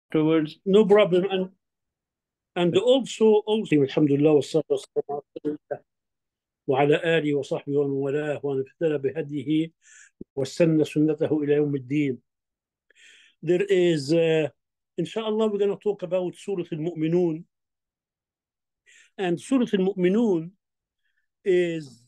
afterwards. No problem. And also الحمد لله والصلاة والسلام على رسول الله وعلى آله وصحبه ومن والاه ومن اهتدى بهديه واستنى سنته إلى يوم الدين. There is, inshallah, we're going to talk about Surah Al-Mu'minun. And Surah Al-Mu'minun is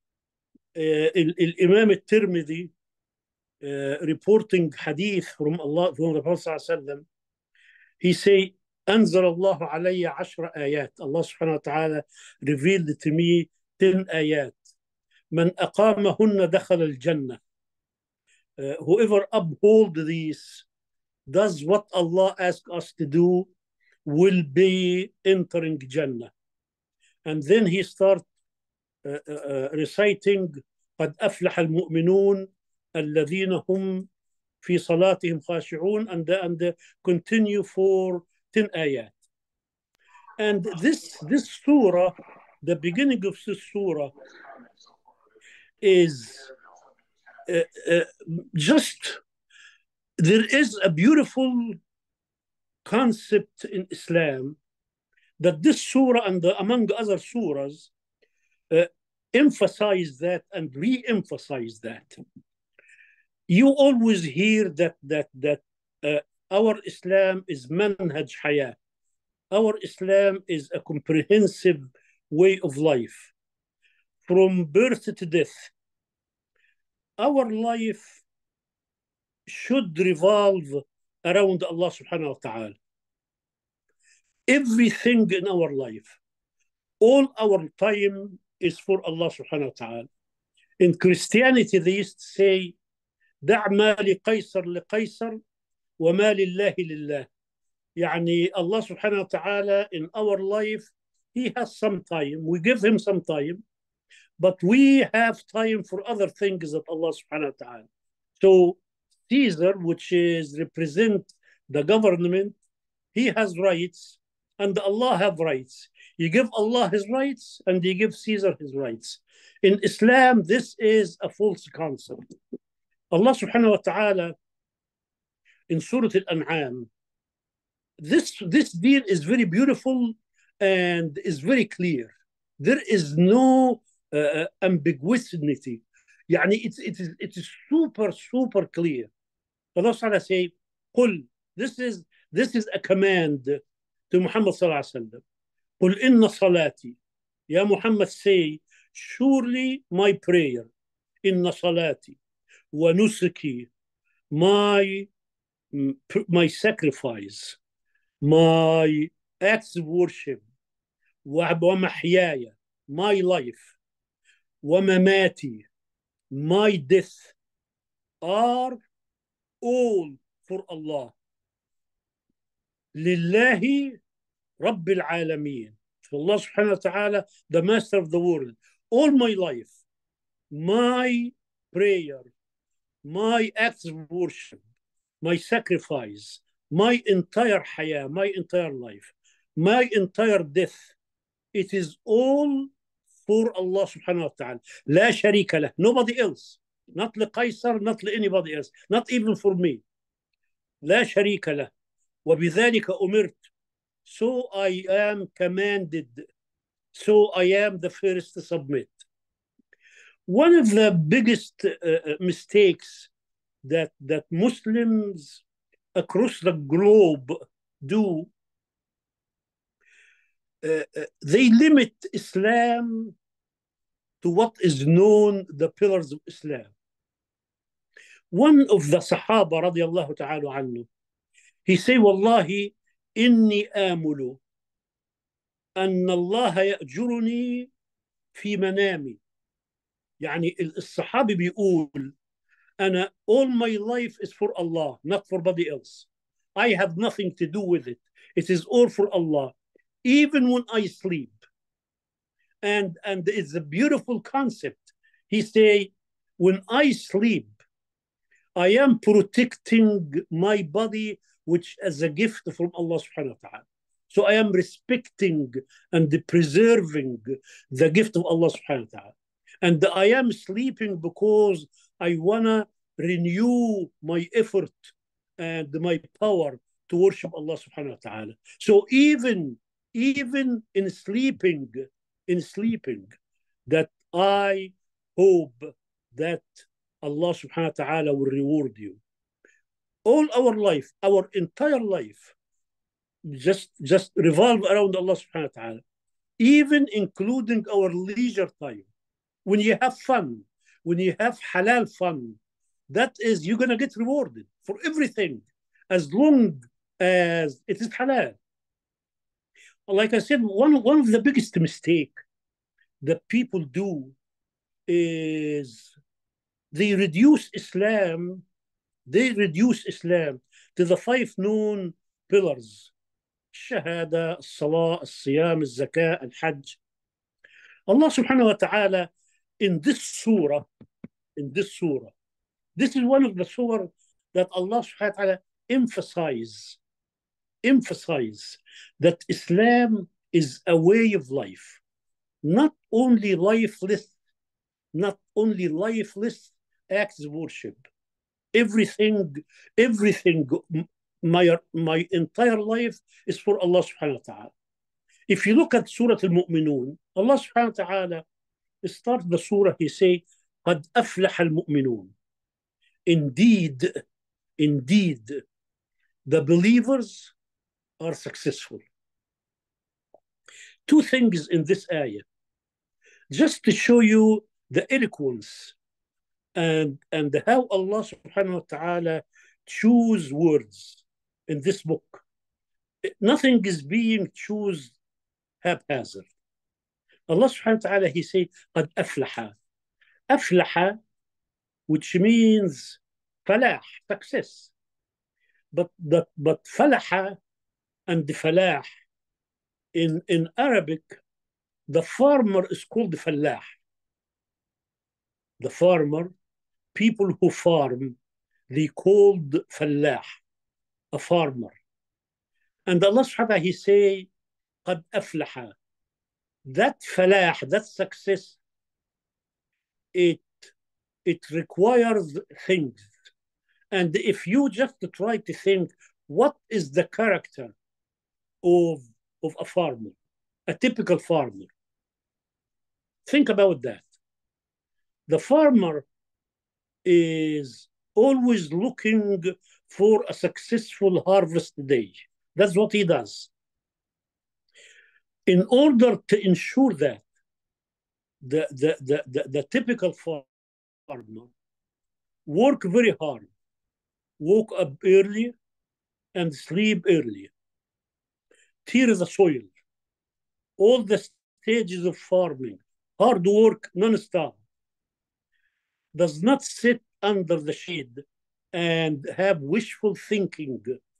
Imam Al-Tirmidhi reporting hadith from Allah, from the Prophet ﷺ. He say, أنزل الله علي 10 آيات. Allah subhanahu wa ta'ala revealed to me 10 آيات. من أقامهن دخل الجنة. Whoever uphold these, does what Allah asks us to do, will be entering Jannah. And then he start reciting قد أفلح المؤمنون الذين هم في صلاتهم خاشعون, and continue for 10 ayat. And this surah, the beginning of this surah, is just, there is a beautiful concept in Islam that this surah and among other surahs emphasize that and re-emphasize that. You always hear that our Islam is manhaj hayah. Our Islam is a comprehensive way of life, from birth to death. Our life should revolve around Allah subhanahu wa ta'ala. Everything in our life, all our time is for Allah subhanahu wa ta'ala. In Christianity, they used to say, دع ما لقيصر لقيصر وما لله لله. يعني Allah subhanahu wa ta'ala in our life, he has some time. We give him some time, but we have time for other things that Allah subhanahu wa ta'ala. So Caesar, which is represent the government, he has rights and Allah have rights. You give Allah his rights and you give Caesar his rights. In Islam, this is a false concept. Allah subhanahu wa ta'ala in Surah Al-An'am, this deal is very beautiful and is very clear. There is no ambiguity. يعني it is super clear. Allah subhanahu wa ta'ala say, قل, this is a command to Muhammad sallallahu alaihi wasallam. قل إن صلاتي. Ya Muhammad, say, surely my prayer, إن صلاتي ونسكي, my sacrifice, my acts of worship, ومحياي, my life, ومماتي, my death, are all for Allah. لله رب العالمين. For Allah subhanahu wa ta'ala, the master of the world. All my life, my prayer, my acts of worship, my sacrifice, my entire hayah, my entire life, my entire death, it is all for Allah subhanahu wa ta'ala. لا شريك له. Nobody else. Not لقيصر, not anybody else. Not even for me. لا شريك له. وبذلك أمرت. So I am commanded. So I am the first to submit. One of the biggest mistakes that Muslims across the globe do, they limit Islam to what is known the pillars of Islam. One of the Sahaba radiallahu ta'ala anhu, he say, والله إني آمل أن الله يأجرني في منامي. يعني الصحابي بيقول, أنا all my life is for Allah, not for anybody else. I have nothing to do with it. It is all for Allah, even when I sleep. And it's a beautiful concept. He say, when I sleep, I am protecting my body, which is a gift from Allah subhanahu wa ta'ala. So I am respecting and preserving the gift of Allah subhanahu wa ta'ala. And I am sleeping because I want to renew my effort and my power to worship Allah subhanahu wa ta'ala. So even in sleeping, that I hope that Allah subhanahu wa ta'ala will reward you. All our life, our entire life, just revolve around Allah subhanahu wa ta'ala, even including our leisure time. When you have fun, when you have halal fun, that is, you're going to get rewarded for everything as long as it is halal. Like I said, one of the biggest mistake that people do is they reduce Islam to the 5 known pillars: الشهادة, الصلاة, الصيام, الزكاة, الحج. Allah subhanahu wa ta'ala in this surah, this is one of the surah that Allah subhanahu wa ta'ala emphasize that Islam is a way of life, not only lifeless acts of worship. Everything, my entire life is for Allah subhanahu wa ta'ala. If you look at Surah Al-Mu'minun, Allah subhanahu wa ta'ala start the surah, he say, قَدْ أَفْلَحَ الْمُؤْمِنُونَ. Indeed, the believers are successful. 2 things in this ayah, just to show you the eloquence and how Allah subhanahu wa ta'ala choose words in this book. Nothing is being chosen haphazard. Allah subhanahu wa ta'ala, he said, قَدْ أَفْلَحَ, which means falah, success. But falah and falah in Arabic, the farmer is called falah. The farmer, people who farm, they called falah, a farmer. And Allah subhanahu wa ta'ala, he say, قَدْ أَفْلَحَ. That falah, that success, it requires things. And if you just try to think, what is the character of a farmer, a typical farmer? Think about that. The farmer is always looking for a successful harvest day. That's what he does. In order to ensure that, the typical farmer work very hard, woke up early and sleep early, till the soil, all the stages of farming, hard work non-stop, does not sit under the shade and have wishful thinking,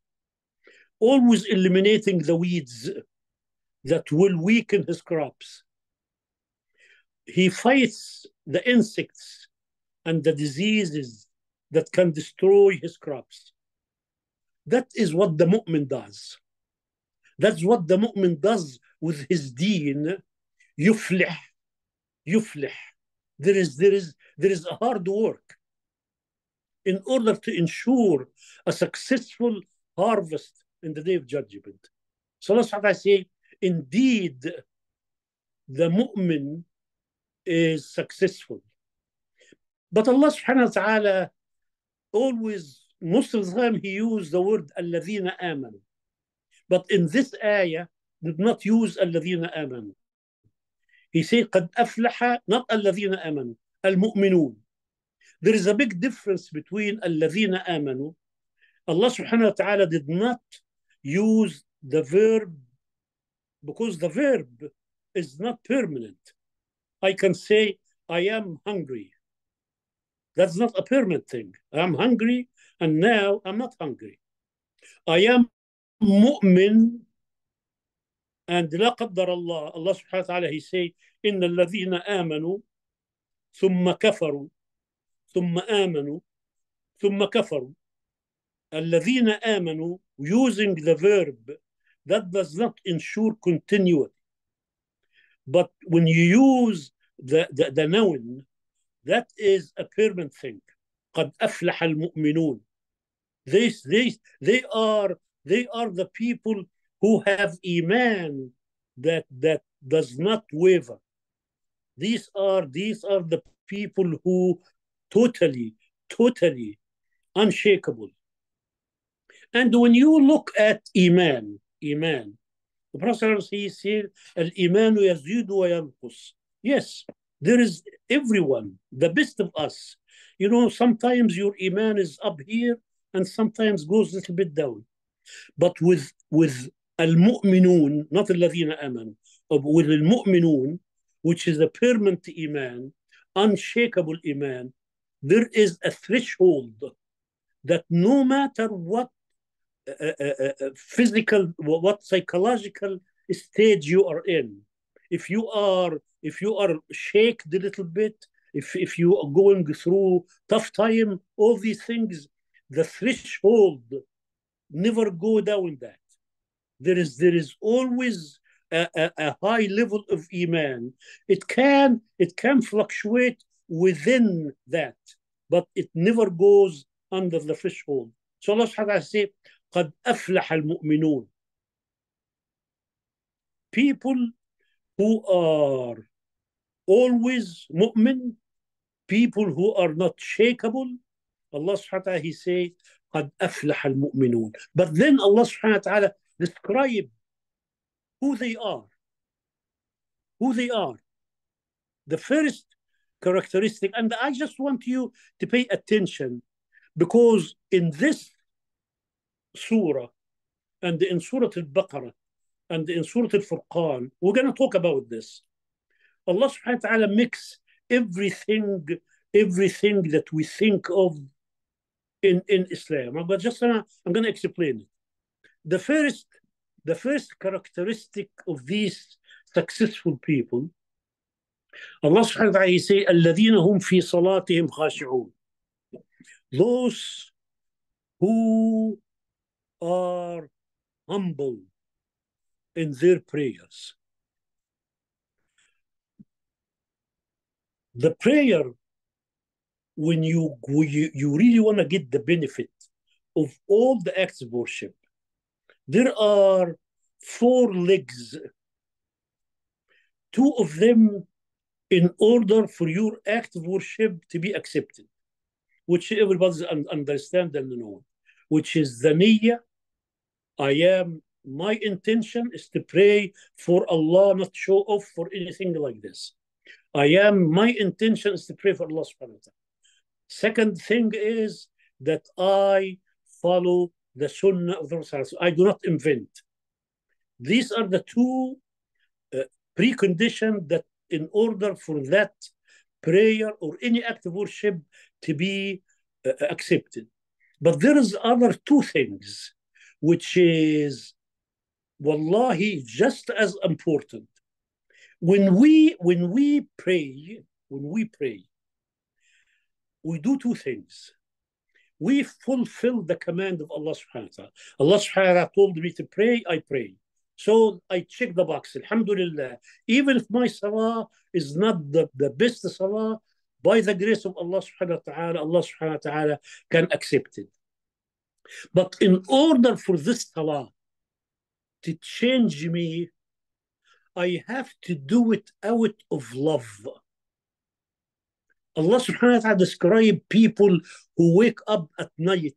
always eliminating the weeds that will weaken his crops. He fights the insects and the diseases that can destroy his crops. That is what the mu'min does. That's what the mu'min does with his deen. Yuflih. There is a hard work in order to ensure a successful harvest in the day of judgment. So Allah subhanahu wa ta'ala say, indeed, the mu'min is successful. But Allah subhanahu wa ta'ala always, most of the time, he used the word الَّذِينَ آمَنُوا. But in this ayah, did not use الَّذِينَ آمَنُوا. He said قَدْ أَفْلَحَ, not الَّذِينَ آمَنُوا, الْمُؤْمِنُونَ. There is a big difference between الَّذِينَ آمَنُوا. Allah subhanahu wa ta'ala did not use the verb because the verb is not permanent. I can say, I am hungry. That's not a permanent thing. I'm hungry and now I'm not hungry. I am mu'min and لا قدر الله, Allah subhanahu wa ta'ala, he say, إن الذين آمنوا ثم كفروا ثم آمنوا ثم كفروا. الذين آمنوا, using the verb, that does not ensure continuity. But when you use the noun, that is a permanent thing. قد أفلح المؤمنون. They are They are the people who have iman that does not waver. These are the people who totally unshakable. And when you look at iman, the Prophet he said, "Al-iman yazid wa yanqus." Yes, there is everyone, the best of us. You know, sometimes your iman is up here and sometimes goes a little bit down. But with al-mu'minun, not الذين آمنوا, with al-mu'minun, which is a permanent iman, unshakable iman, there is a threshold that no matter what physical, what psychological stage you are in, if you are shaken a little bit, if you are going through tough time, all these things, the threshold never go down that. There is always a high level of iman. It can fluctuate within that, but it never goes under the threshold. So Allah subhanahu wa ta'ala says, قد أفلح المؤمنون. People who are always mu'min, people who are not shakeable, Allah subhanahu wa ta'ala, He says, قد أفلح المؤمنون. But then Allah subhanahu wa ta'ala describe who they are. The first characteristic, and I just want you to pay attention, because in this surah and in Surah Al-Baqarah and in Surah Al-Furqan, we're going to talk about this. Allah subhanahu wa ta'ala mix everything that we think of in Islam. But just I'm going to explain it. The first characteristic of these successful people, Allah subhanahu wa ta'ala, He say, الذين هم في صلاتهم خاشعون. Those who are humble in their prayers. The prayer, when you really want to get the benefit of all the acts of worship, there are 4 legs. 2 of them in order for your act of worship to be accepted, which everybody understand and know, which is the niyyah. My intention is to pray for Allah, not show off for anything like this. My intention is to pray for Allah subhanahu wa ta'ala. Second thing is that I follow the sunnah of the Prophet. I do not invent. These are the 2 preconditions that in order for that prayer or any act of worship to be accepted. But there is other 2 things, which is, wallahi, just as important. When we pray, we do 2 things. We fulfill the command of Allah subhanahu wa ta'ala. Allah subhanahu wa ta'ala told me to pray, I pray. So I check the box, alhamdulillah. Even if my salah is not the best salah, by the grace of Allah subhanahu wa ta'ala, Allah subhanahu wa ta'ala can accept it. But in order for this salah to change me, I have to do it out of love. Allah subhanahu wa ta'ala describes people who wake up at night.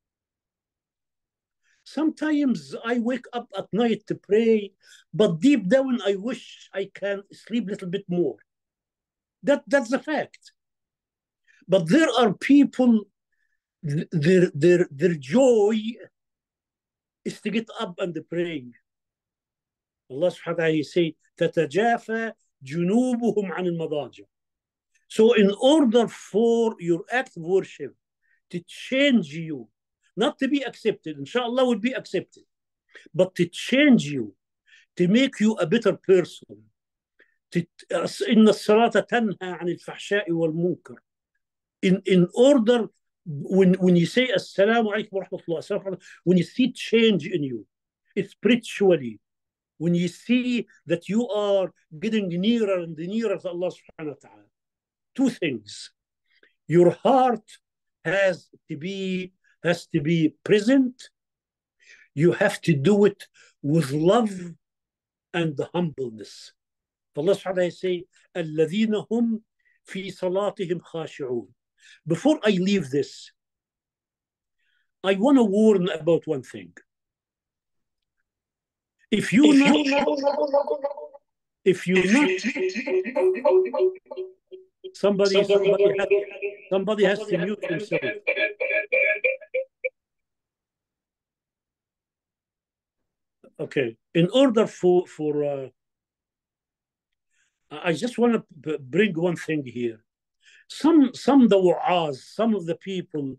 Sometimes I wake up at night to pray, but deep down I wish I can sleep a little bit more. That's a fact. But there are people, their joy is to get up and pray. Allah subhanahu wa ta'ala say, تتجافى جنوبهم عن المضاجع. So in order for your act of worship to change you, not to be accepted, inshallah will be accepted, but to change you, to make you a better person. إن الصلاة تنهى عن الفحشاء والمنكر. In order, when you say Assalamu alaikum wa rahmatullah, when you see change in you, spiritually, when you see that you are getting nearer and nearer to Allah subhanahu wa ta'ala, 2 things. Your heart has to be present. You have to do it with love and humbleness. فالله سبحانه وتعالى say الذين هم في صلاتهم خاشعون. Before I leave this, I want to warn about one thing. If you not somebody has to mute himself. Okay. In order for I just want to bring one thing here. Some the wa'az, some of the people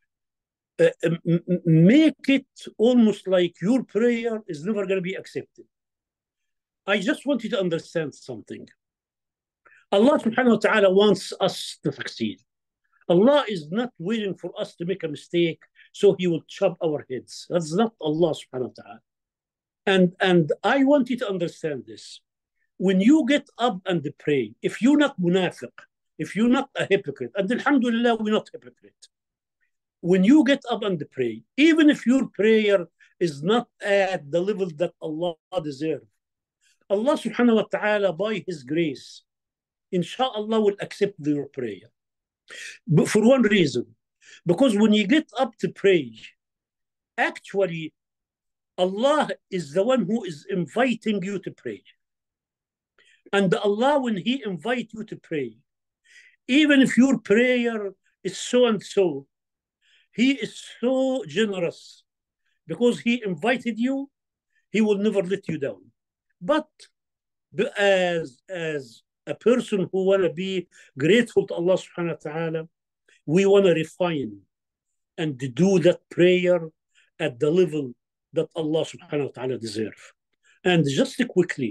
make it almost like your prayer is never going to be accepted. I just want you to understand something. Allah subhanahu wa ta'ala wants us to succeed. Allah is not waiting for us to make a mistake so he will chop our heads. That's not Allah subhanahu wa ta'ala. And I want you to understand this. When you get up and pray, if you're not munafiq, if you're not a hypocrite, and alhamdulillah, we're not hypocrite. When you get up and pray, even if your prayer is not at the level that Allah deserves, Allah subhanahu wa ta'ala, by His grace, inshallah, will accept your prayer. But for one reason, because when you get up to pray, actually, Allah is the one who is inviting you to pray. And Allah, when He invites you to pray, even if your prayer is so and so, He is so generous because He invited you, He will never let you down. But as a person who want to be grateful to Allah subhanahu wa ta'ala, we want to refine and do that prayer at the level that Allah subhanahu wa ta'ala deserves. And just quickly,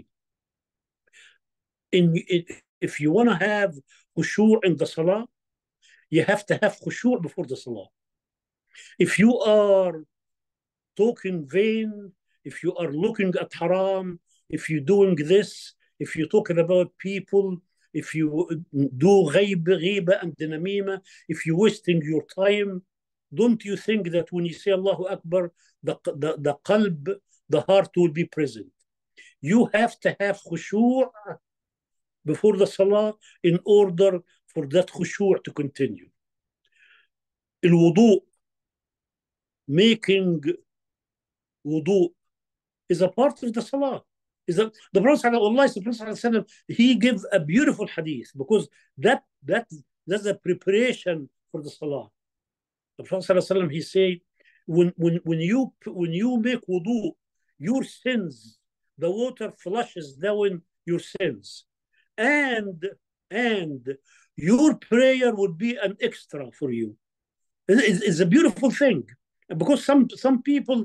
if you want to have khushu' in the salah, you have to have khushu' before the salah. If you are talking vain, if you are looking at haram, if you're doing this, if you're talking about people, if you do ghiba and namima, if you're wasting your time, don't you think that when you say Allahu Akbar, the qalb, the heart will be present? You have to have khushu' before the salah in order for that khushu' to continue. Al-wudu, making wudu, is a part of the salah. The Prophet he gives a beautiful hadith because that's a preparation for the salah. The Prophet he said, when you make wudu, your sins, the water flushes down your sins, and your prayer would be an extra for you. It's a beautiful thing, because some people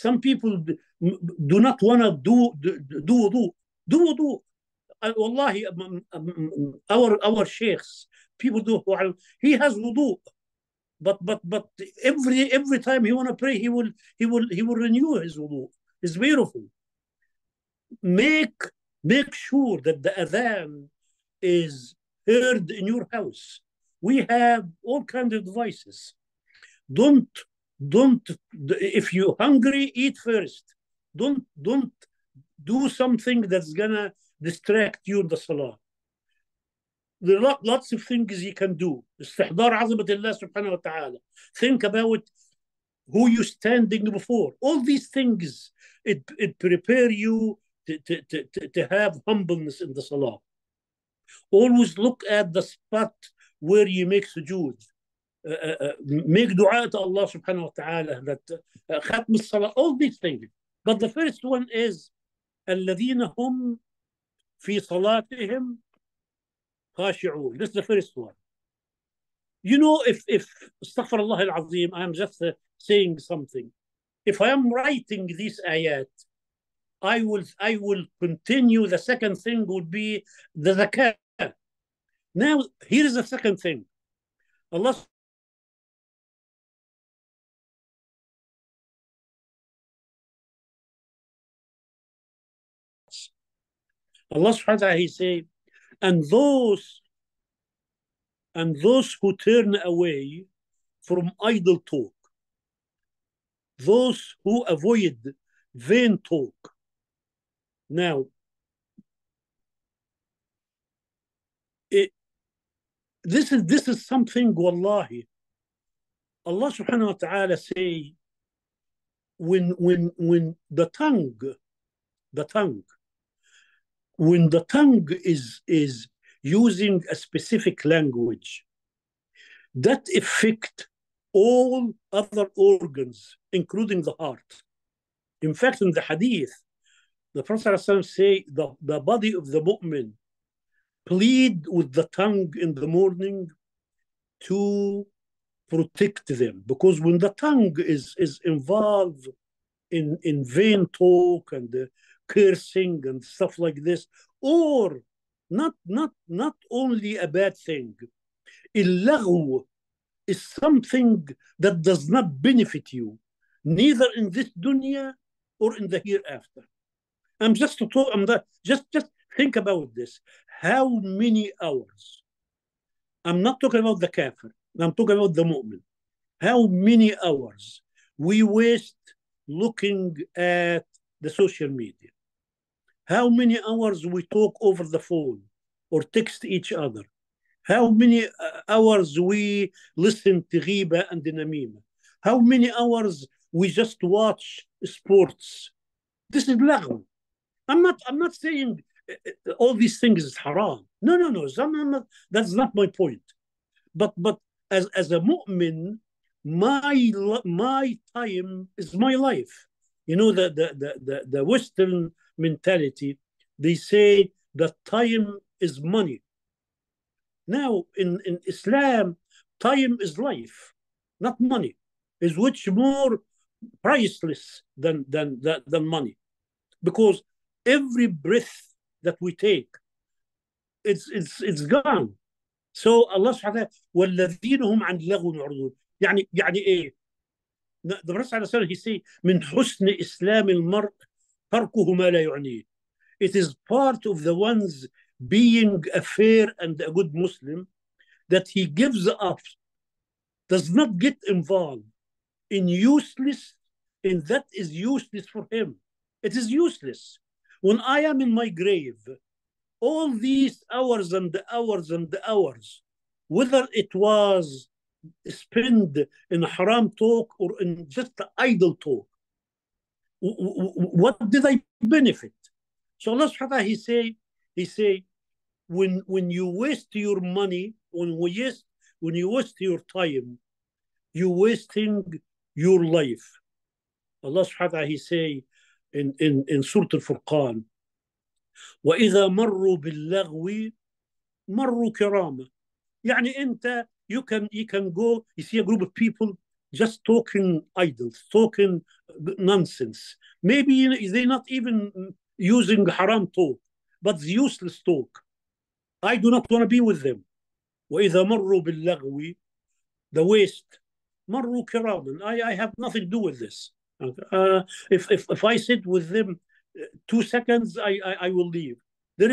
do not want to do wudu. Wallahi, our sheikhs, people do. He has wudu, but every time he want to pray, he will renew his wudu. It's beautiful. Make sure that the adhan is heard in your house. We have all kinds of devices. Don't if you're hungry, eat first. Don't do something that's gonna distract you in the salah. There are lots of things you can do. استحضار عظمة الله سبحانه وتعالى. Think about who you're standing before. All these things, it prepare you to have humbleness in the salah. Always look at the spot where you make sujood. Make dua to Allah subhanahu wa ta'ala, that khatm as-salah, all these things. But the first one is الذين هم في صلاتهم خاشعون. This is the first one. You know, if astaghfirullah al-azim, I'm just saying something. If I am writing these ayat, I will continue. The second thing would be the zakat. Now, here is the second thing. Allah subhanahu wa ta'ala, he said, and those who turn away from idle talk. those who avoid vain talk. Now, this is something, wallahi. Allah subhanahu wa ta'ala say, when the tongue, when the tongue is using a specific language, that affect all other organs, including the heart. In fact, in the hadith, the Prophet ﷺ say the body of the mu'min plead with the tongue in the morning to protect them, because when the tongue is involved in vain talk and cursing and stuff like this, or not only a bad thing, اللغو is something that does not benefit you, neither in this dunya or in the hereafter. Just think about this. How many hours? I'm not talking about the kafir. I'm talking about the mu'min. How many hours we waste looking at the social media? How many hours we talk over the phone or text each other? How many hours we listen to ghiba and namima? How many hours we just watch sports? This is lagh. I'm not saying all these things is haram. No. That's not my point. But as a mu'min, my time is my life. You know, the Western mentality, they say that time is money. Now, in Islam, time is life, not money. Is which more priceless than money, because every breath that we take, it's gone. So Allah subhanahu wa ta'ala, وَالَّذِينَ هُمْ عَنْ لَغْوٍ يُعْرِضُونَ. يعني إيه؟ The Prophet sallallahu alaihi wasallam, he say, من حسن إسلام المرء تركه ما لا يعنيه. It is part of the one's being a fair and a good Muslim that he gives up, does not get involved in that is useless for him. It is useless. When I am in my grave, all these hours and hours, whether it was spent in haram talk or in just idle talk, what did I benefit? So Allah subhanahu wa ta'ala, he say, when you waste your money, when you waste your time, you're wasting your life. Allah subhanahu wa ta'ala, he say in Surah Al-Furqan, وَإِذَا مَرُّوا بِاللَّغْوِ مَرُّوا كِرَامًا. يعني أنت, you can go, you see a group of people just talking idols, talking nonsense. Maybe they're not even using haram talk, but it's useless talk. I do not want to be with them. وَإِذَا مَرُّوا بِاللَّغْوِ, the waste, مَرُّوا كِرَامًا. I have nothing to do with this. If I sit with them 2 seconds, I will leave. There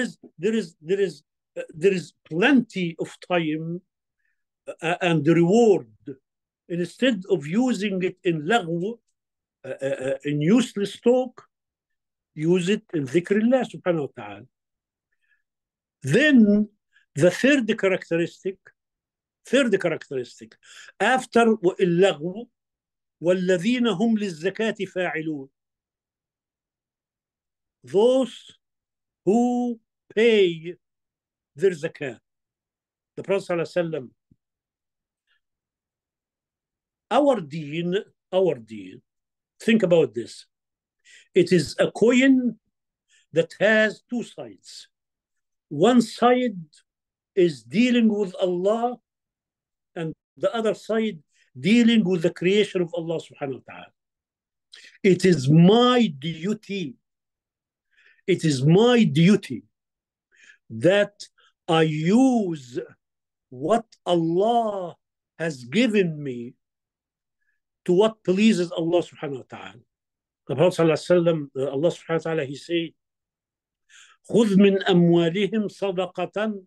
is plenty of time and reward. Instead of using it in lagw, in useless talk, use it in dhikrillah subhanahu wa ta'ala. Then the third characteristic after اللغو والذين هم للزكاة فاعلون, those who pay their zakah. The Prophet ﷺ, our deen, think about this. It is a coin that has two sides. One side is dealing with Allah, and the other side dealing with the creation of Allah subhanahu wa ta'ala. It is my duty that I use what Allah has given me to what pleases Allah subhanahu wa ta'ala. The Prophet sallallahu alaihi wasallam, Allah subhanahu wa ta'ala, he said, خذ من أموالهم صدقة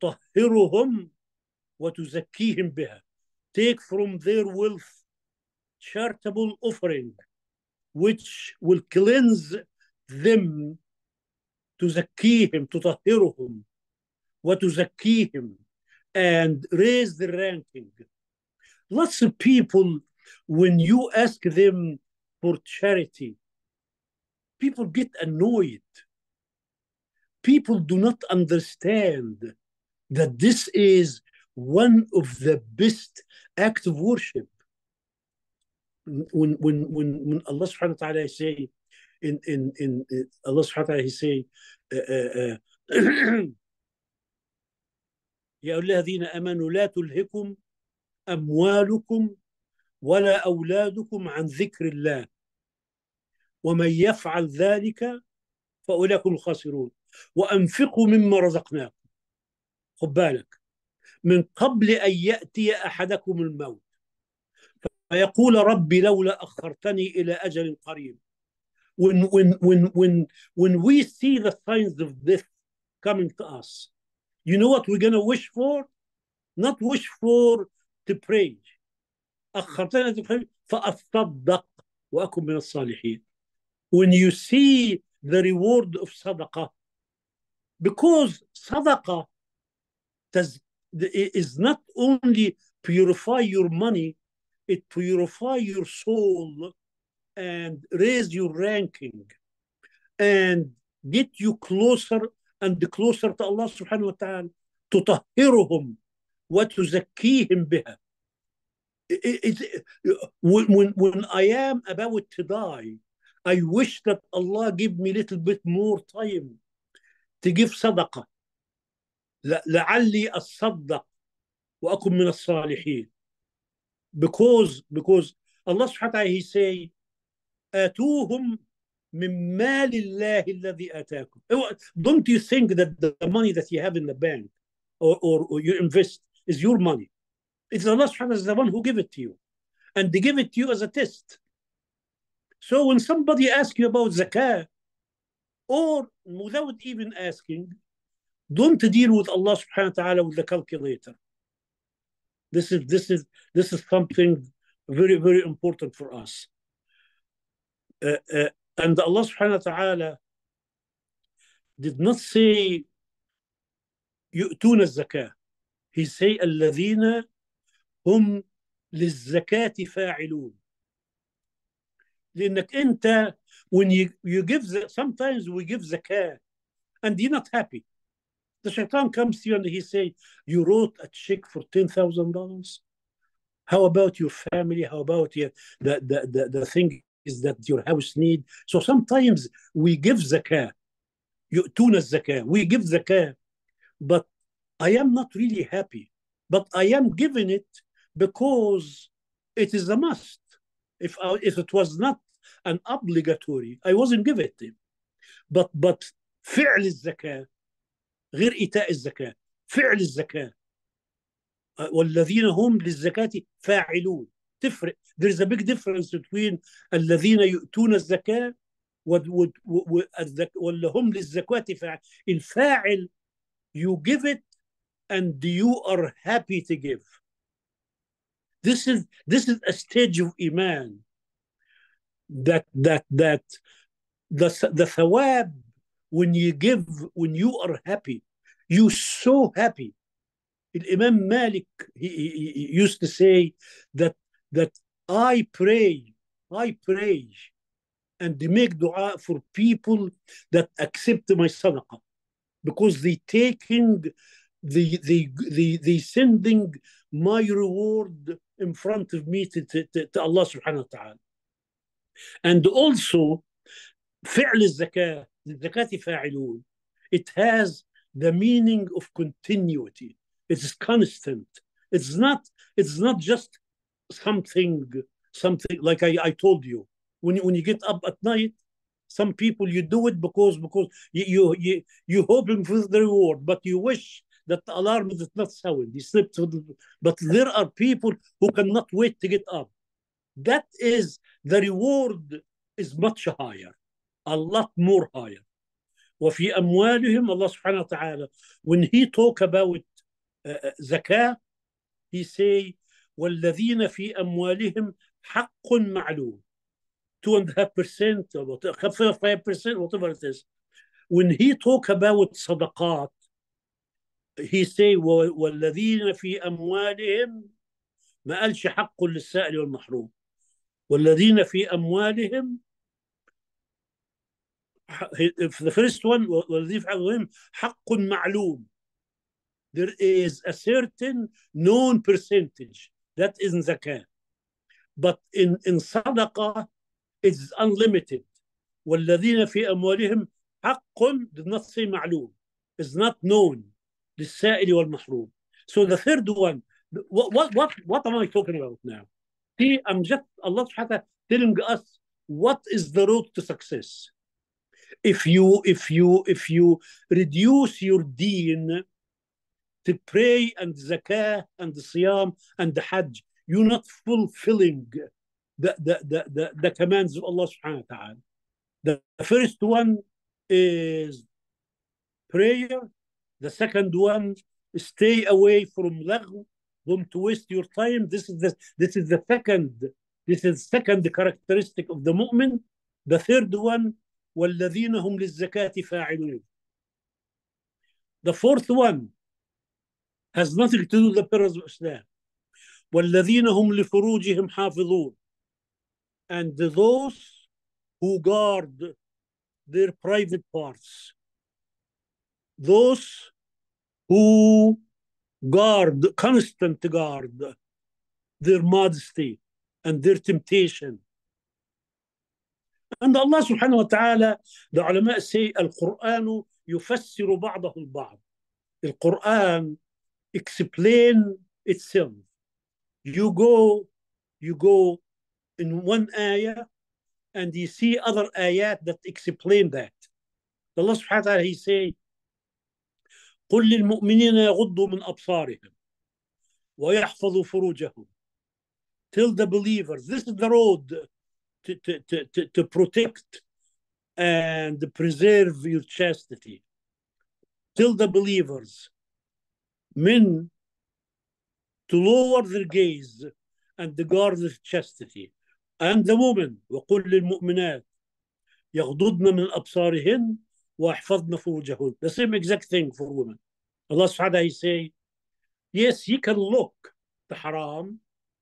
تطهرهم وتزكيهم بها. Take from their wealth charitable offering, which will cleanse them, تزكيهم, تطهرهم, وتزكيهم, and raise the ranking. Lots of people, when you ask them for charity, people get annoyed. People do not understand that this is one of the best acts of worship. When Allah subhanahu wa ta'ala say in Allah subhanahu wa ta'ala, he say يا أيها الذين آمنوا لا تلهكم أموالكم ولا أولادكم عن ذكر الله ومن يفعل ذلك فأولئك هم الخاسرون وأنفقوا مما رزقناكم. خد بالك، من قبل أن يأتي أحدكم الموت فيقول ربي لولا أخرتني إلى أجل قريب. When we see the signs of death coming to us, you know what we're going to wish for? Not wish for to pray. أخرتني فأصدق وأكن من الصالحين. When you see the reward of sadaqah, because sadaqah is not only purify your money, it purify your soul and raise your ranking and get you closer and closer to Allah subhanahu wa ta'ala. تطهرهم وتزكيهم بها. When I am about to die, I wish that Allah give me a little bit more time to give sadaqah. لعلي أصدق وأكن من الصالحين. Because Allah subhanahu wa ta'ala, he say آتوهم من مال الله الذي آتاكم. Don't you think that the money that you have in the bank or you invest is your money? It's Allah subhanahu wa ta'ala is the one who give it to you, and they give it to you as a test. So when somebody asks you about zakah, or without even asking, don't deal with Allah subhanahu wa ta'ala with the calculator. This is something very, very important for us. And Allah subhanahu wa ta'ala did not say يؤتون الزكاة. He say الذين هم للزكاة فاعلون. لأنك أنت when you give sometimes we give zakah and you're not happy. The shaitan comes to you and he say, you wrote a check for $10,000. How about your family? How about the thing is that your house need? So sometimes we give zakah. يؤتون الزكاة. We give zakah, but I am not really happy. But I am giving it because it is a must. If it was not an obligatory, I wasn't give it to him. But فعل الزكاة غير إيتاء الزكاة. فعل الزكاة والذين هم للزكاة فاعلون. تفرق. There is a big difference between الذين يؤتون الزكاة ولا هم للزكاة فاعل. الفاعل, you give it and you are happy to give. This is a stage of iman that the thawab, when you give, when you are happy, you so happy. Imam Malik, he used to say that I pray and make dua for people that accept my sadaqah, because they sending my reward in front of me to Allah subhanahu wa ta'ala. And also فعل الزكاة للزكاة فاعلون, it has the meaning of continuity. It's constant. It's not just something like I told you. When you get up at night, some people you do it because you hoping for the reward, but you wish that the alarm is not sound. You sleep but there are people who cannot wait to get up. That is, the reward is much higher, a lot more higher. وفي أموالهم, Allah subhanahu wa ta'ala, when he talk about zakah, he say والذين في أموالهم حق معلوم. 2.5% or 5%, whatever it is. When he talk about صدقات, he say والذين في أموالهم، ما قالش حق للسائل والمحروم. والذين في أموالهم، في the first one والذين في أموالهم حق معلوم. There is a certain known percentage that is in zakah. But in صدقة it's unlimited. والذين في أموالهم حق did not say معلوم, is not known للسائل والمحروم. So the third one, what am I talking about now? See, I'm just, Allah subhanahu wa ta'ala telling us what is the road to success. If you reduce your deen to pray and zakah and siyam and the hajj, you're not fulfilling the commands of Allah subhanahu wa ta'ala. The first one is prayer. The second one, stay away from lagh. Don't waste your time. This is the second characteristic of the mu'min. The third one, وَالَّذِينَ هُمْ لِلزَّكَاةِ فَاعِلُونَ. The fourth one has nothing to do with the pillars of Islam. وَالَّذِينَ هُمْ لِفُرُوجِهِمْ حَافِظُونَ. And those who guard their private parts, those who constant guard their modesty and their temptation. And Allah subhanahu wa ta'ala, the ulama say, القرآن يفسر بعضه البعض. The Quran explain itself. You go in one ayah and you see other ayat that explain that. Allah subhanahu wa ta'ala, he say, قل للمؤمنين يغضوا من أبصارهم ويحفظوا فروجهم. Tell the believers, this is the road to protect and preserve your chastity. Tell the believers, men, to lower their gaze and guard their chastity. And the woman, وقل للمؤمنات يغضضن من أبصارهن ويحفظن فروجهن. The same exact thing for women. Allah subhanahu wa ta'ala, he say, yes, you can look the haram,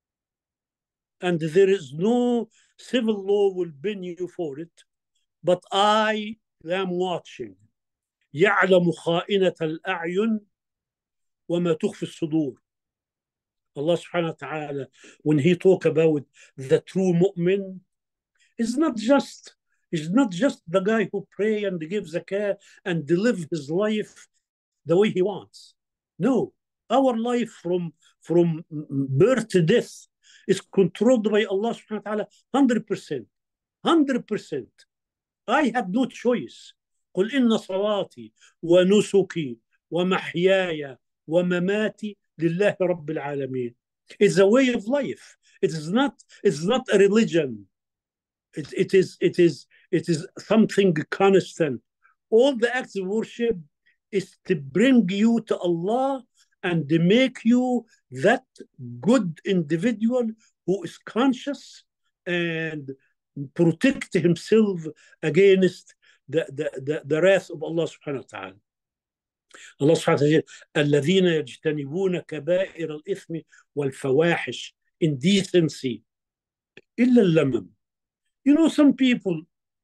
and there is no civil law will ban you for it, but I am watching. يعلم خائنة الأعين وما تخفي الصدور. Allah subhanahu wa ta'ala, when he talk about the true mu'min, is not just the guy who pray and gives zakah and live his life the way he wants. No, our life from birth to death is controlled by Allah subhanahu wa ta'ala 100%. 100%. I have no choice. قل إن صلاتي ونسكي ومحياي ومماتي لله رب العالمين. It's a way of life. It's not a religion. It is something constant. All the acts of worship is to bring you to Allah and to make you that good individual who is conscious and protect himself against the wrath of Allah subhanahu wa ta'ala. Allah subhanahu wa ta'ala, الذين يجتنبون كبائر الإثم والفواحش, indecency, إلا اللمم. You know, some people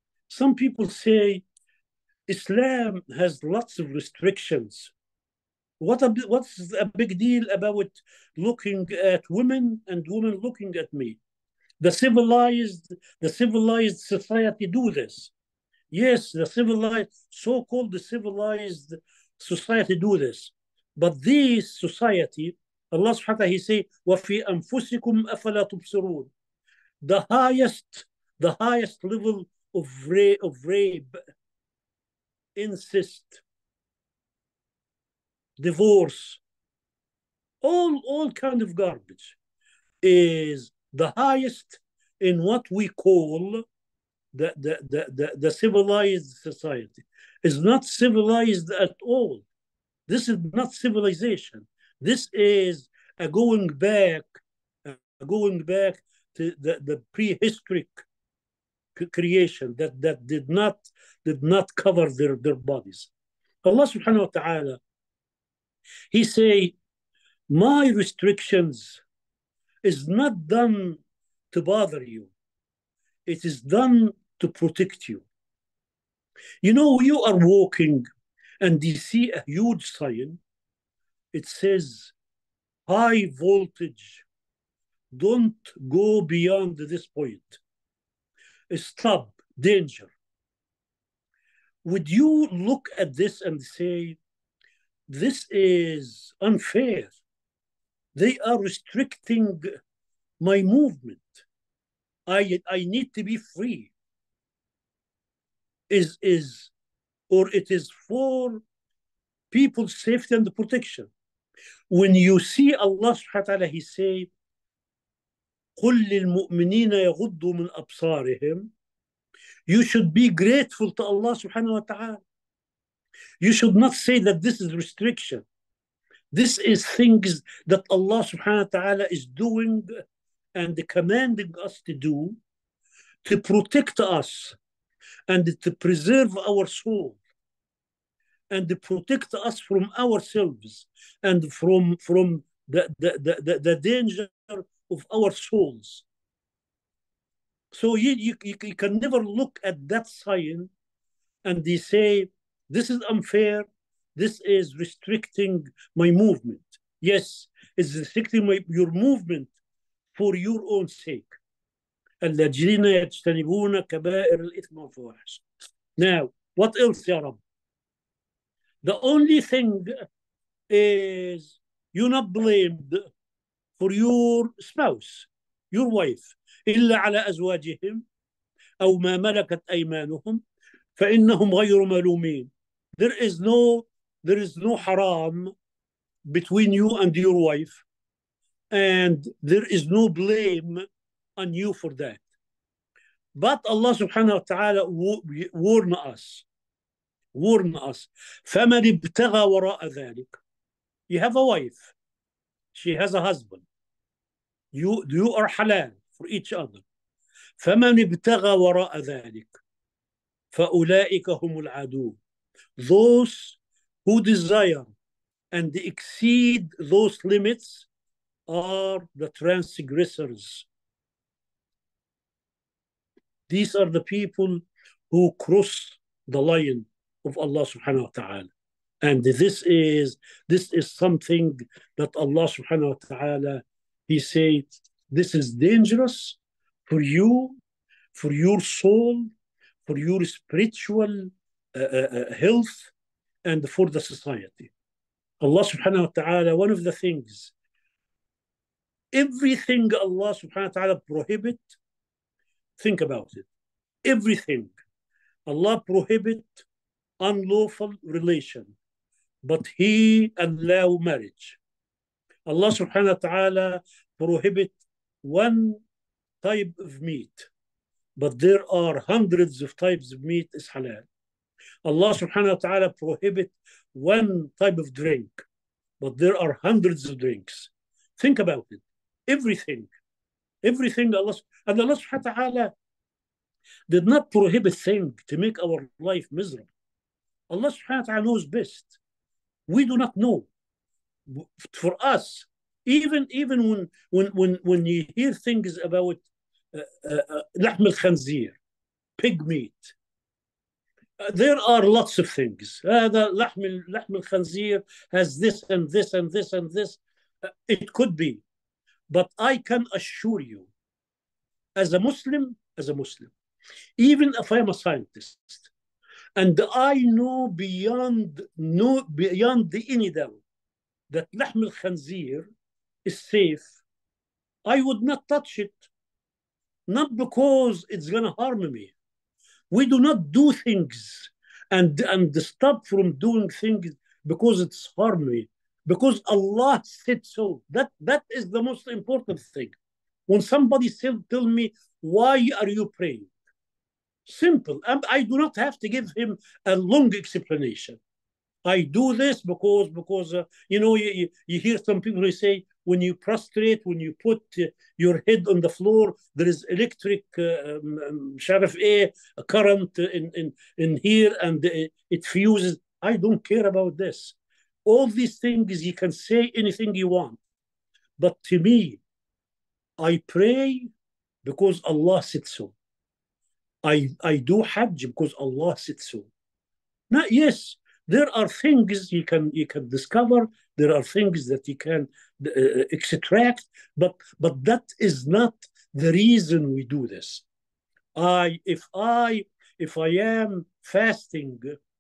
say Islam has lots of restrictions. What's a big deal about looking at women and women looking at me? The civilized society do this. Yes, the so-called civilized society do this. But this society, Allah subhanahu wa ta'ala, he say, وَفِي أَنفُسِكُمْ أَفَلَا تُبْصِرُونَ. The highest level of rape, incest, divorce, all kind of garbage is the highest in what we call the civilized society. Is not civilized at all. This is not civilization. This is a going back the prehistoric creation that did not cover their bodies. Allah subhanahu wa ta'ala, He say, my restrictions is not done to bother you. It is done to protect you. You know, you are walking and you see a huge sign. It says, high voltage. Don't go beyond this point. Stop, danger. Would you look at this and say, this is unfair? They are restricting my movement. I need to be free. Or it is for people's safety and protection. When you see Allah subhanahu wa ta'ala, He say, قُلْ لِلْمُؤْمِنِينَ يَغُضُّوا مِنْ أَبْصَارِهِمْ. You should be grateful to Allah subhanahu wa ta'ala. You should not say that this is restriction. This is things that Allah subhanahu wa ta'ala is doing and commanding us to do to protect us and to preserve our soul and to protect us from ourselves and from the danger of our souls. So you can never look at that sign and they say, this is unfair, this is restricting my movement. Yes, it's restricting your movement for your own sake. الذين يجتنبون كبائر الإثم والفواحش. Now, what else, يا رب? The only thing is you're not blamed for your spouse, your wife, إلا على أزواجهم أو ما ملكت أيمانهم فإنهم غير ملومين. There is no haram between you and your wife, and there is no blame on you for that. But Allah subhanahu wa ta'ala warn us. فَمَنِ ابْتَغَى وَرَاءَ ذَلك. You have a wife. She has a husband. You are halal for each other. فَمَنِ ابْتَغَى وَرَاءَ ذَلك فَأُولَئِكَ هُمُ الْعَادُونَ. Those who desire and exceed those limits are the transgressors. These are the people who cross the line of Allah subhanahu wa ta'ala. And this is something that Allah subhanahu wa ta'ala, He said, this is dangerous for you, for your soul, for your spiritual health, and for the society. Allah subhanahu wa ta'ala, one of the things, everything Allah subhanahu wa ta'ala prohibit, think about it. Everything. Allah prohibit unlawful relation, but He allow marriage. Allah subhanahu wa ta'ala prohibit one type of meat, but there are hundreds of types of meat is halal. Allah subhanahu wa ta'ala prohibit one type of drink, but there are hundreds of drinks. Think about it. Everything Allah subhanahu wa ta'ala did not prohibit things to make our life miserable. Allah subhanahu wa ta'ala knows best. We do not know. For us, even when you hear things about لحم الخنزير, pig meat, there are lots of things. لحم الخنزير has this and this and this and this. It could be, but I can assure you, as a Muslim, even if I am a scientist, and I know beyond any doubt that لحم الخنزير is safe, I would not touch it, not because it's going to harm me. We do not do things and stop from doing things because it's harm me, because Allah said so. That is the most important thing. When somebody tell me, why are you praying? Simple. I do not have to give him a long explanation. I do this because you hear some people who say, when you prostrate, when you put your head on the floor, there is electric a current in here, and it fuses. I don't care about this. All these things, you can say anything you want. But to me, I pray because Allah said so. I do Hajj because Allah said so. Now, yes, there are things you can discover. There are things that you can extract, but that is not the reason we do this. If I am fasting,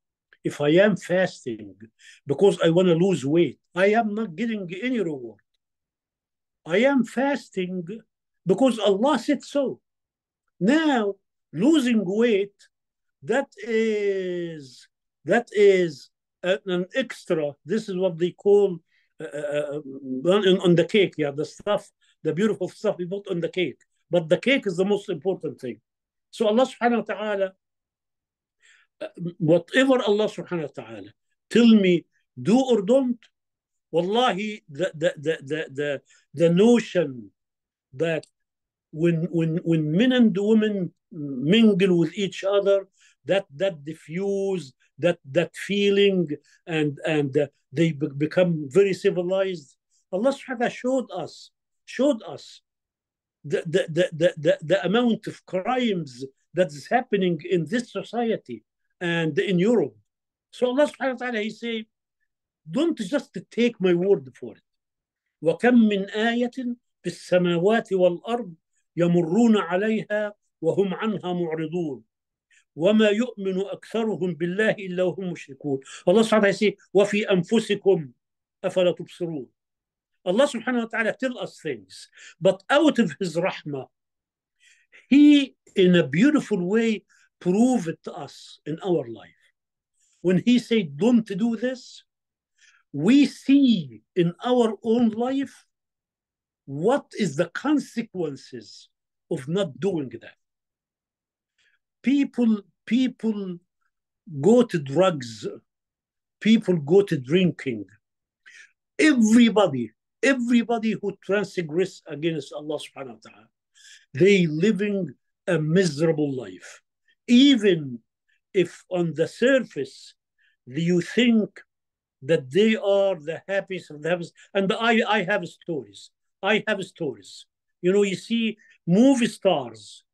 because I want to lose weight, I am not getting any reward. I am fasting because Allah said so. Now, losing weight, that is an extra. This is what they call on the cake. Yeah, the stuff, the beautiful stuff we put on the cake. But the cake is the most important thing. So Allah subhanahu wa ta'ala, whatever Allah subhanahu wa ta'ala tell me, do or don't, wallahi, the notion that when men and women mingle with each other, that diffuse that feeling, and they become very civilized. Allah subhanahu wa ta'ala showed us the amount of crimes that is happening in this society and in Europe. So Allah subhanahu wa ta'ala, he say, don't just take my word for it. وَكَمْ مِنْ آيَةٍ فِي السَّمَاوَاتِ وَالْأَرْضِ يَمُرُّونَ عَلَيْهَا وَهُمْ عَنْهَا مُعْرِضُونَ وَمَا يُؤْمِنُ أَكْثَرُهُم بِاللَّهِ إِلَّا وَهُمْ مُشْرِكُونَ. Allah subhanahu wa ta'ala say, وَفِي أَنفُسِكُمْ أَفَلَا تُبْصِرُونَ. Allah subhanahu wa ta'ala tell us things, but out of his rahmah, he in a beautiful way prove it to us in our life. When he said, don't do this, we see in our own life what is the consequences of not doing that. People go to drugs, people go to drinking. Everybody who transgress against Allah subhanahu wa ta'ala, they living a miserable life. Even if on the surface you think that they are the happiest of the happiest. And I have stories. You know, you see movie stars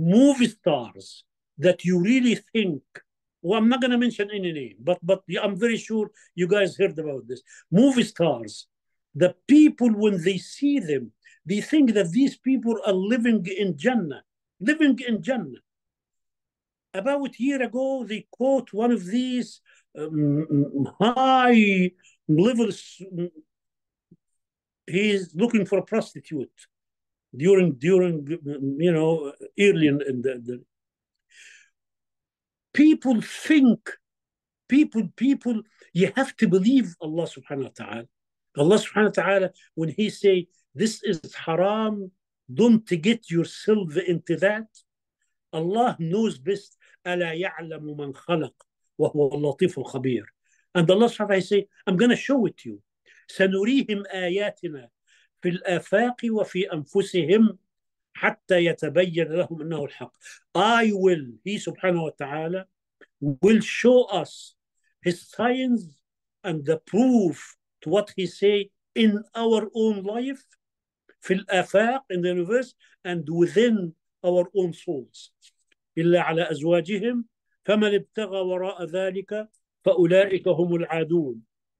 that you really think, well, I'm not going to mention any name, but I'm very sure you guys heard about this. Movie stars, the people, when they see them, they think that these people are living in Jannah. About a year ago, they caught one of these high levels. He's looking for a prostitute during you know, early in the people think, people, you have to believe Allah subhanahu wa ta'ala. Allah subhanahu wa ta'ala, when he say this is haram, don't get yourself into that. Allah knows best. ألا يعلم من خلق وهو اللطيف الخبير. And Allah subhanahu wa ta'ala say, I'm going to show it to you. سنريهم آياتنا في الآفاق وفي أنفسهم حتى يتبين لهم أنه الحق. He subhanahu wa ta'ala will show us his signs and the proof to what he say in our own life, في الآفاق, in the universe, and within our own souls. إلا على أزواجهم فمن ابتغى وراء ذلك فأولئك هم العادون.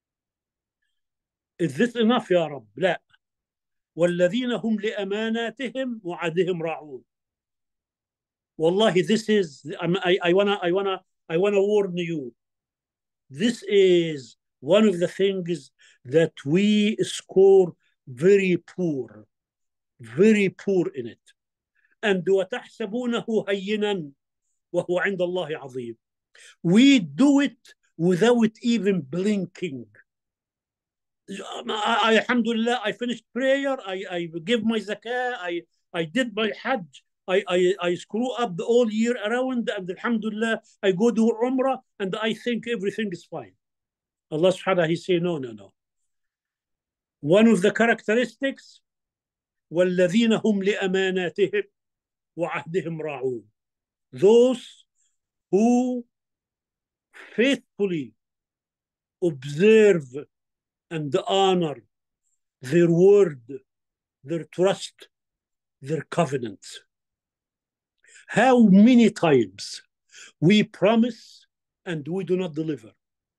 Is this enough يا رب؟ لا. والذين هم لأماناتهم وعدهم راعون. Wallahi, this is, I wanna warn you. This is one of the things that we score very poor in it. And وتحسبونه هينا وهو عند الله عظيم. We do it without even blinking. Alhamdulillah, I finished prayer, I give my zakah, I did my hajj, I screw up the whole year around, and alhamdulillah, I go do umrah, and I think everything is fine. Allah subhanahu wa ta'ala, he say, no. one of the characteristics والذين هم لأماناتهم وعهدهم راعون. Those who faithfully observe and honor their word, their trust, their covenants. How many times we promise and we do not deliver?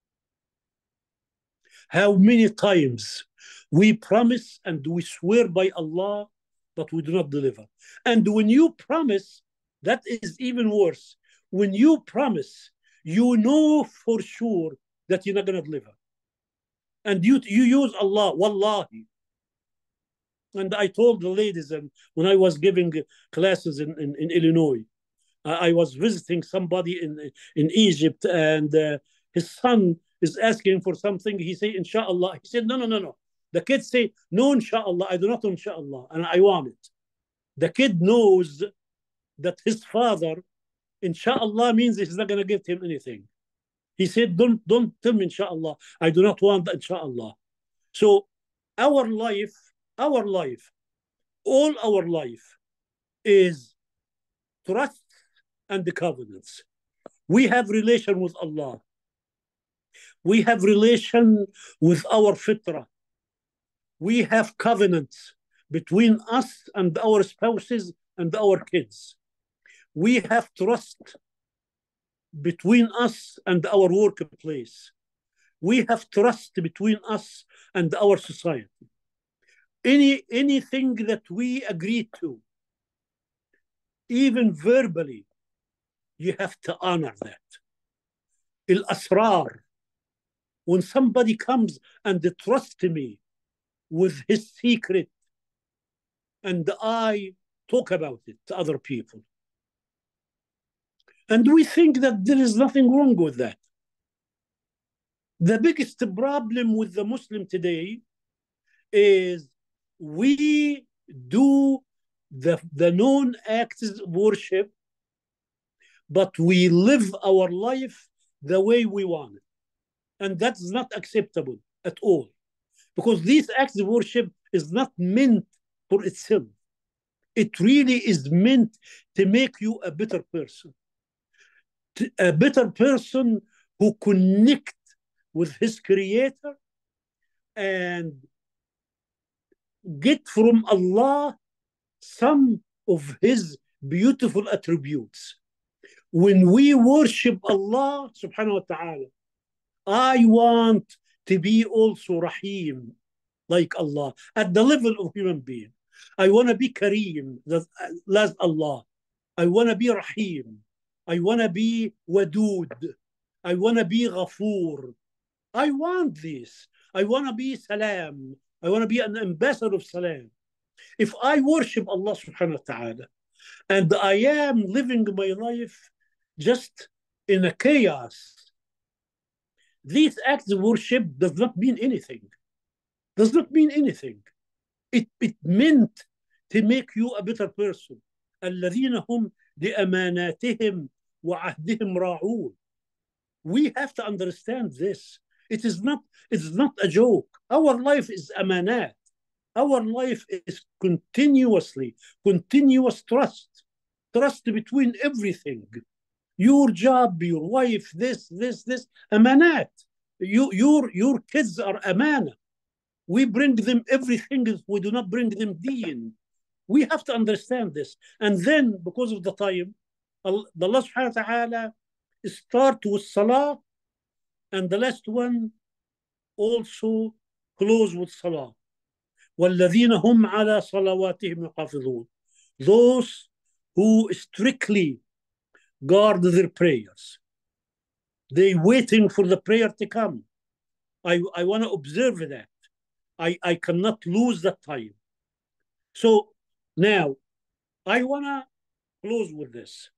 How many times we promise and we swear by Allah, but we do not deliver? And when you promise, that is even worse. When you promise, you know for sure that you're not going to deliver. And you use Allah, wallahi. And I told the ladies, and when I was giving classes in Illinois, I was visiting somebody in Egypt, and his son is asking for something. He say, Inshallah. He said, no. The kids say, no, Inshallah. I do not, Inshallah. And I want it. The kid knows that his father, Inshallah, means he's not going to give him anything. He said, don't tell me, Inshallah. I do not want Inshallah. So our life, all our life is trust and the covenants. We have relation with Allah. We have relation with our fitrah. We have covenants between us and our spouses and our kids. We have trust between us and our workplace. We have trust between us and our society. Anything that we agree to, even verbally, you have to honor that. Al-asrar, when somebody comes and trusts me with his secret, and I talk about it to other people, and we think that there is nothing wrong with that. The biggest problem with the Muslim today is we do the known acts of worship, but we live our life the way we want it. And that's not acceptable at all. Because these acts of worship is not meant for itself. It really is meant to make you a better person. A better person who connect with his creator and get from Allah some of his beautiful attributes. When we worship Allah subhanahu wa ta'ala, I want to be also Rahim, like Allah, at the level of human being. I want to be Kareem, like Allah. I want to be Rahim. I want to be Wadud. I want to be Ghafoor. I want this. I want to be Salam. I want to be an ambassador of Salam. If I worship Allah subhanahu wa ta'ala and I am living my life just in a chaos, these acts of worship does not mean anything. Does not mean anything. It meant to make you a better person. الذين هم لأماناتهم وعهدهم راعون. We have to understand this. It's not a joke. Our life is amanat. Our life is continuous trust between everything. Your job, your wife, this, amanat. Your kids are amana. We bring them everything. We do not bring them deen. We have to understand this. And then, because of the time, Allah subhanahu wa ta'ala start with salah, and the last one also close with salah. وَالَّذِينَ هُمْ عَلَى صَلَوَاتِهِمْ يُحَافِظُونَ. Those who strictly guard their prayers. They waiting for the prayer to come. I want to observe that. I cannot lose that time. So now, I want to close with this.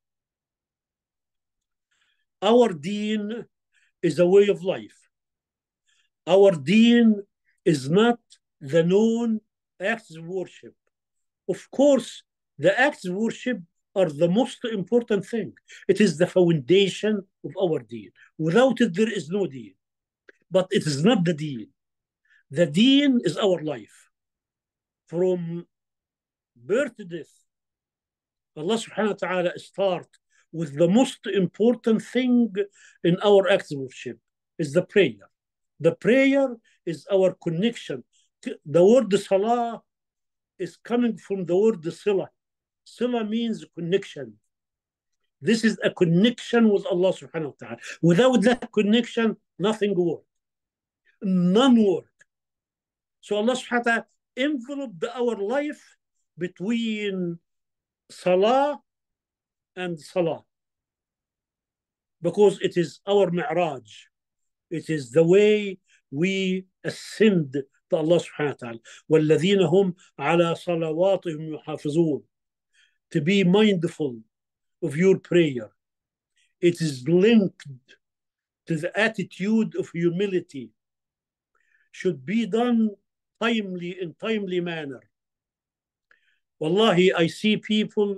Our deen is a way of life. Our deen is not the known acts of worship. Of course, the acts of worship are the most important thing. It is the foundation of our deen. Without it, there is no deen. But it is not the deen. The deen is our life. From birth to death, Allah subhanahu wa ta'ala start with the most important thing in our acts of worship is the prayer. The prayer is our connection. The word salah is coming from the word sila. Sila means connection. This is a connection with Allah subhanahu wa ta'ala. Without that connection, nothing works. None work. So Allah subhanahu wa ta'ala enveloped our life between salah and salah, because it is our mi'raj. It is the way we ascend to Allah subhanahu wa ta'ala. وَالَّذِينَ هُمْ عَلَى صَلَوَاتِهِمْ يُحَافِظُونَ. To be mindful of your prayer. It is linked to the attitude of humility. Should be done in timely manner. Wallahi, I see people,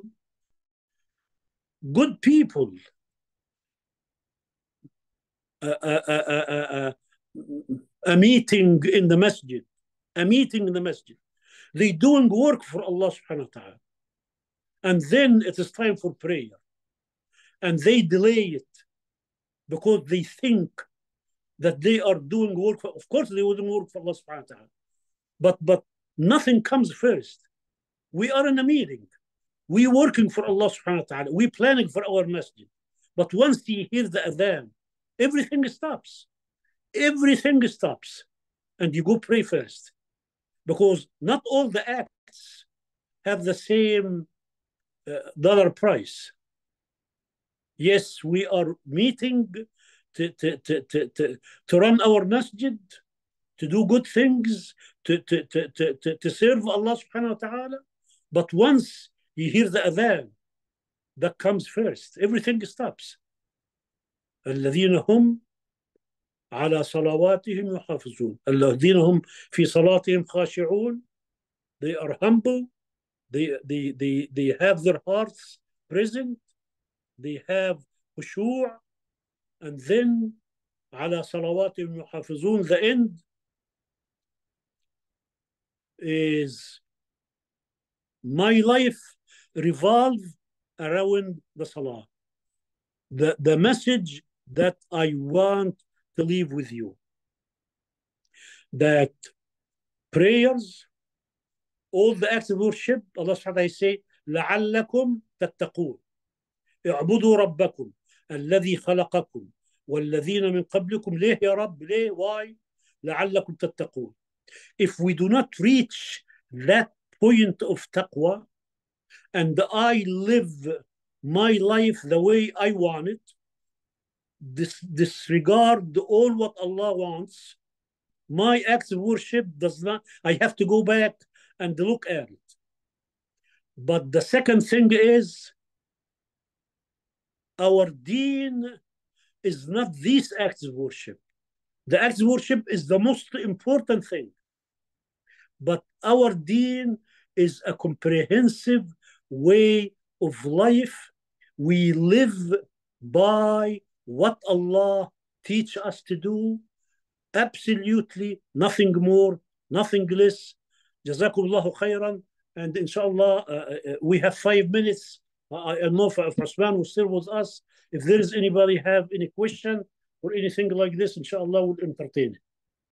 good people, a meeting in the masjid, They doing work for Allah subhanahu wa ta'ala. And then it is time for prayer. And they delay it because they think that they are doing work. Of course, they wouldn't work for Allah subhanahu wa ta'ala. But nothing comes first. We are in a meeting. We working for Allah subhanahu wa ta'ala. We planning for our masjid. But once you hear the adhan, everything stops. Everything stops. And you go pray first. Because not all the acts have the same dollar price. Yes, we are meeting to run our masjid, to do good things, to serve Allah subhanahu wa ta'ala. But once you hear the adhan, that comes first. Everything stops. الذين هم على صلواتهم يحافظون. الذين هم في صلاتهم خاشعون. They are humble. They have their hearts present. They have khushu'. And then على صلواتهم يحافظون. The end is my life revolve around the salah. The message that I want to leave with you, that prayers, all the acts of worship, Allah subhanahu wa ta'ala say, لَعَلَّكُمْ تَتَّقُونَ اعبدوا ربكم الذي خلقكم والذين من قبلكم. ليه يا رب؟ ليه? Why? لَعَلَّكُمْ تَتَّقُونَ. If we do not reach that point of taqwa, and I live my life the way I want it, disregard all what Allah wants, my acts of worship does not, I have to go back and look at it. But the second thing is, our deen is not these acts of worship. The acts of worship is the most important thing. But our deen is a comprehensive way of life. We live by what Allah teach us to do. Absolutely nothing more, nothing less. Jazakumullahu khairan. And inshallah, we have 5 minutes. I know if Osman was still with us, if there is anybody have any question or anything like this, inshallah, we'll entertain it.